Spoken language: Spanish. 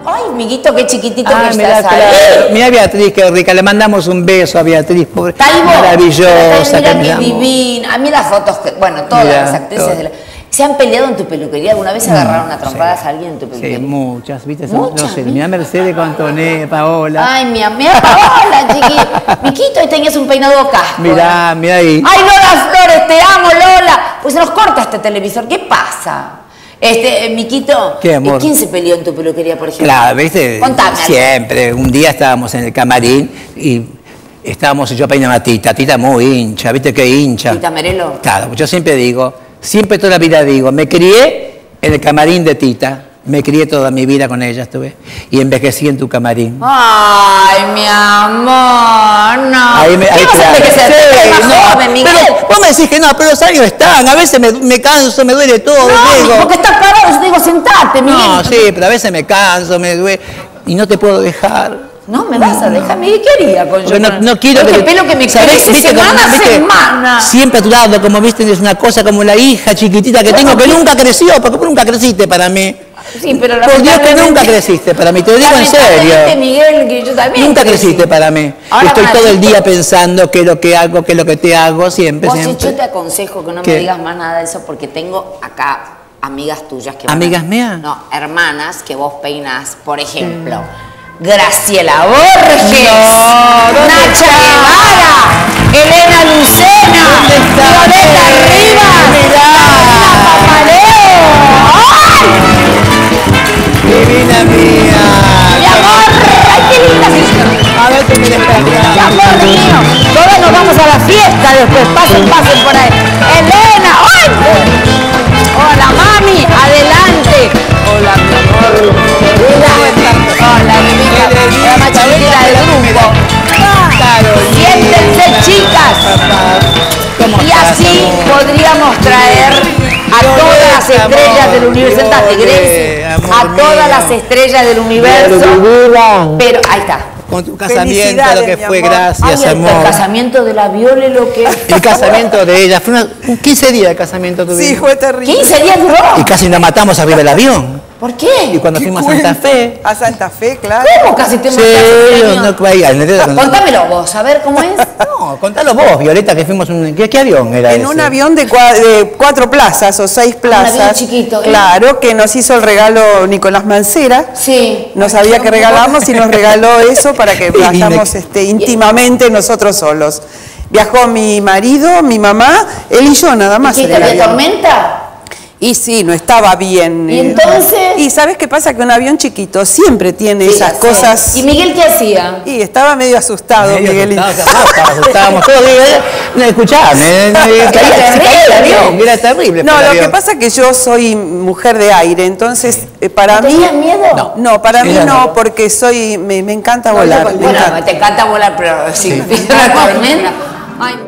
Ay, amiguito, qué chiquitito que mirá, estás ahí. claro. Mirá Beatriz, qué rica. Le mandamos un beso a Beatriz, pobre. Maravillosa. Mira qué divina. A mí las fotos, bueno, todas las actrices de la... ¿Se han peleado en tu peluquería? ¿Alguna vez agarraron a trompadas a alguien en tu peluquería? Sí, muchas, ¿viste? ¿Muchas? No sé, mira Mercedes con Antoné, Paola. Ay, mira Paola, chiquito. Miquito, ahí tenías un peinado casco. Mirá ahí. Ay, Lola Flores, te amo, Lola. Pues se nos corta este televisor, ¿qué pasa? Miquito, ¿qué, amor? ¿Quién se peleó en tu peluquería, por ejemplo? Claro, ¿viste? Contame. Siempre. Un día estábamos en el camarín y estábamos, yo peinaba a Tita muy hincha, ¿viste qué hincha? Tita Merelo. Claro, yo siempre digo, toda la vida digo, me crié en el camarín de Tita, me crié toda mi vida con ella, estuve, y envejecí en tu camarín. Ay, mi amor, no. ¿Qué vas a envejecer? Sí, más joven, Miguel. Pero vos me decís que no, pero los años están, a veces me canso, me duele todo. No, digo, porque estás parado, yo te digo, sentate, Miguel. No, sí, pero a veces me canso, me duele, y no te puedo dejar. No me vas a dejar, Miguel, ¿qué haría con yo? No quiero que pelo que me crece semana a semana. Siempre a tu lado, como viste, es una cosa como la hija chiquitita que tengo, que nunca creció, porque vos nunca creciste para mí. Sí, pero por Dios que nunca creciste para mí, te lo digo en serio. Miguel, que yo también nunca creciste para mí. Ahora estoy todo el día pensando qué es lo que hago, qué es lo que te hago, siempre. Yo te aconsejo que no me digas más nada de eso, porque tengo acá amigas tuyas que... ¿Amigas mías? No, hermanas que vos peinas, por ejemplo. Graciela Borges, Nacha Guevara, Elena Lucena, Violeta Rivas, Divina mía. Mi amor, ay, qué linda que a ver qué me despertás. Mi amor mío, todos nos vamos a la fiesta después, pasen por ahí. Elena, ¡ay! Hola mami, adelante. Hola mi amor. Hola mi hija, la más chiquita del grupo. Siéntense chicas. Y así podríamos traer a todas las estrellas del universo. Sentate, Gracie. A todas las estrellas del universo. Pero ahí está. Con tu casamiento, lo que fue, gracias, amor. El casamiento de la Viole, lo que... El casamiento de ella, fue 15 días el casamiento tuvimos. Sí, fue terrible. 15 días duró. Y casi nos matamos arriba del avión. ¿Por qué? Y cuando fuimos a Santa Fe. A Santa Fe, claro. ¿Cómo casi te mataste? Contámelo vos, a ver cómo es. No, contalo vos, Violeta, que fuimos en... ¿Qué avión era ese? En un avión de 4 plazas o 6 plazas. Un avión chiquito. Claro, que nos hizo el regalo Nicolás Mancera. Sí. No sabía que regalamos y nos regaló eso para que viajamos íntimamente nosotros solos. Viajó mi marido, mi mamá, él y yo nada más. ¿Y qué, había tormenta? Y sí, no estaba bien. ¿Y entonces? Y ¿sabes qué pasa? Que un avión chiquito siempre tiene esas cosas. ¿Y Miguel qué hacía? Y estaba medio asustado, Miguel. Estábamos todos, escuchame, se caía el avión, era terrible. No, lo que pasa es que yo soy mujer de aire, entonces para mí... ¿Tenías miedo? No, para mí no, porque me encanta volar. Bueno, te encanta volar, pero si una tormenta... Ay,